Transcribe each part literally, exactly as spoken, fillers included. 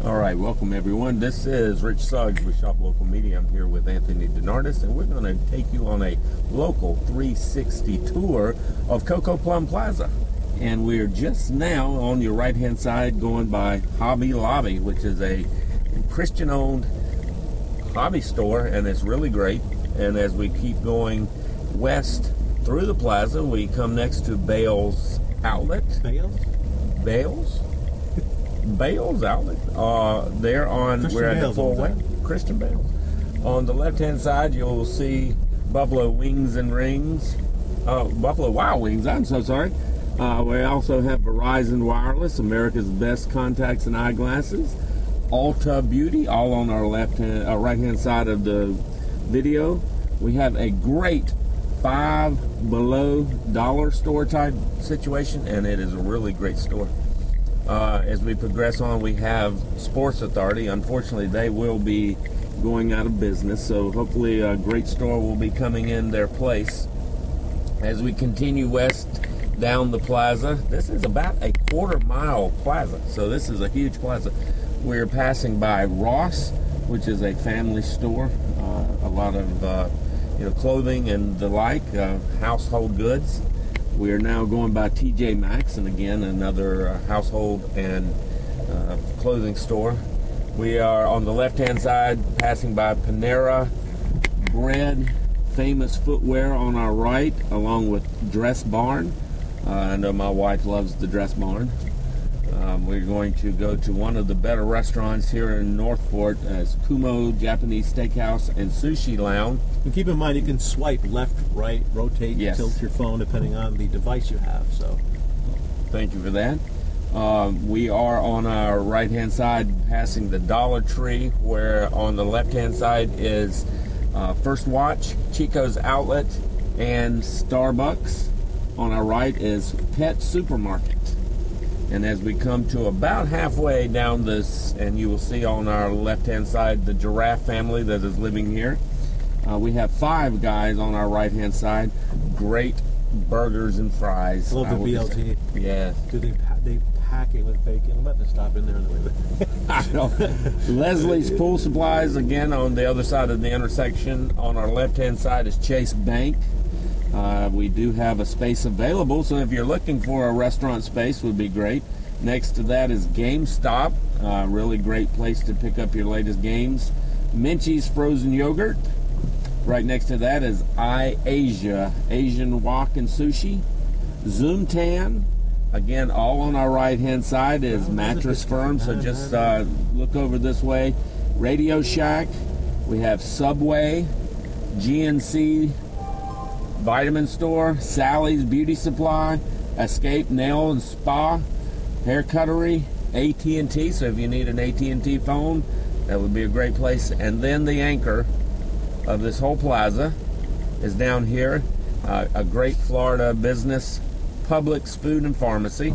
All right, welcome everyone. This is Rich Suggs with Shop Local Media. I'm here with Anthony DeNardis, and we're going to take you on a local three sixty tour of Coco Plum Plaza. And we're just now on your right-hand side going by Hobby Lobby, which is a Christian-owned hobby store, and it's really great. And as we keep going west through the plaza, we come next to Bales Outlet. Bales? Bales? Bales Outlet. Uh, there on Christian we're at the Bales full way. owns Christian Bales. On the left-hand side, you'll see Buffalo Wings and Rings. Uh, Buffalo Wild Wings. I'm so sorry. Uh, we also have Verizon Wireless, America's best contacts and eyeglasses. Ulta Beauty, all on our left-hand, uh, right-hand side of the video. We have a great five below dollar store type situation, and it is a really great store. Uh, as we progress on, we have Sports Authority. Unfortunately, they will be going out of business, so hopefully a great store will be coming in their place. As we continue west down the plaza, this is about a quarter mile plaza, so this is a huge plaza. We're passing by Ross, which is a family store, uh, a lot of uh, you know, clothing and the like, uh, household goods. We are now going by T J Maxx, and again another uh, household and uh, clothing store. We are on the left-hand side passing by Panera Bread, Famous Footwear on our right, along with Dress Barn. Uh, I know my wife loves the Dress Barn. Um, we're going to go to one of the better restaurants here in Northport, as Kumo Japanese Steakhouse and Sushi Lounge. And keep in mind, you can swipe left, right, rotate, yes. tilt your phone depending on the device you have. So, thank you for that. Um, we are on our right-hand side passing the Dollar Tree, where on the left-hand side is uh, First Watch, Chico's Outlet, and Starbucks. On our right is Pet Supermarket. And as we come to about halfway down this, and you will see on our left-hand side the Giraffe family that is living here. Uh, we have Five Guys on our right-hand side. Great burgers and fries. I love the B L T. Yeah. Do they pa they pack it with bacon? I'm about to stop in there on the way. I know. Leslie's Pool Supplies, again on the other side of the intersection. On our left-hand side is Chase Bank. Uh, we do have a space available, so if you're looking for a restaurant space, would be great. Next to that is GameStop, uh, really great place to pick up your latest games. Minchie's Frozen Yogurt. Right next to that is iAsia, Asian Wok and Sushi. Zoomtan, again, all on our right-hand side is Mattress Firm, so just uh, look over this way. Radio Shack, we have Subway, G N C Vitamin Store, Sally's Beauty Supply, Escape Nail and Spa, Hair Cuttery, A T and T, so if you need an A T and T phone, that would be a great place. And then the anchor of this whole plaza is down here, uh, a great Florida business, Publix Food and Pharmacy.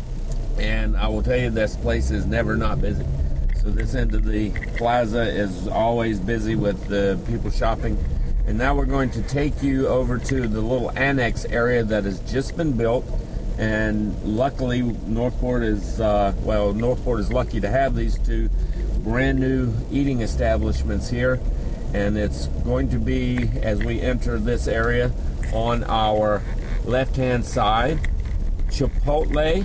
And I will tell you, this place is never not busy. So this end of the plaza is always busy with the people shopping. And now we're going to take you over to the little annex area that has just been built. And luckily, Northport is, uh, well, Northport is lucky to have these two brand new eating establishments here. And it's going to be, as we enter this area, on our left-hand side, Chipotle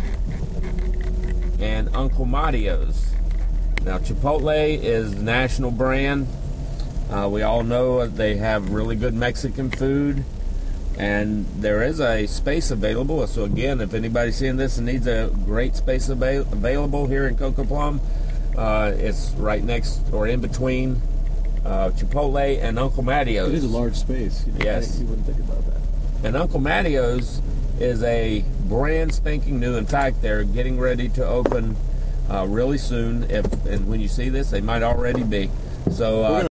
and Uncle Mario's. Now, Chipotle is the national brand. Uh, we all know they have really good Mexican food, and there is a space available. So again, if anybody's seeing this and needs a great space avail available here in Coco Plum, uh, it's right next or in between uh, Chipotle and Uncle Mario's. It is a large space. You know, yes. You wouldn't think about that. And Uncle Mario's is a brand spanking new. In fact, they're getting ready to open uh, really soon. If and when you see this, they might already be. So. Uh,